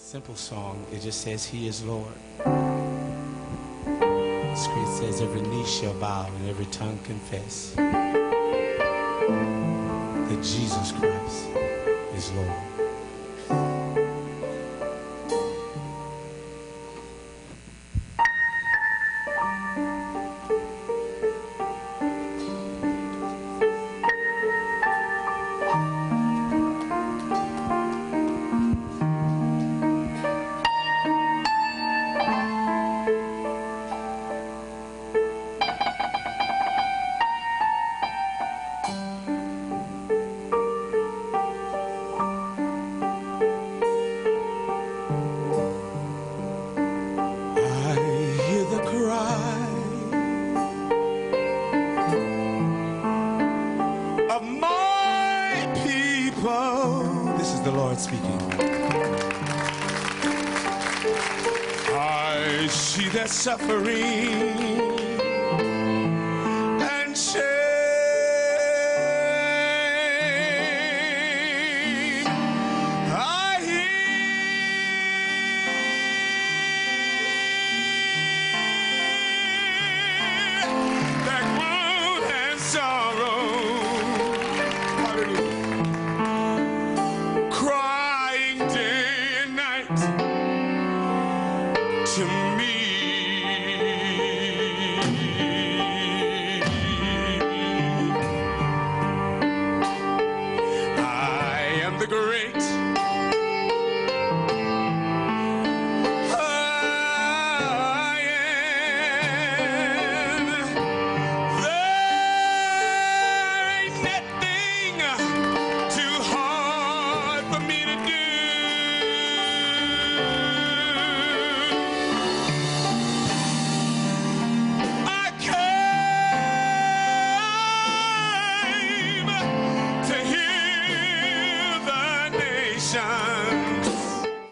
Simple song. It just says He is Lord. The screen says every knee shall bow and every tongue confess that Jesus Christ is Lord. This is the Lord speaking. I see their suffering and shame. I hear their groan and sorrow. Hallelujah. Crying day and night.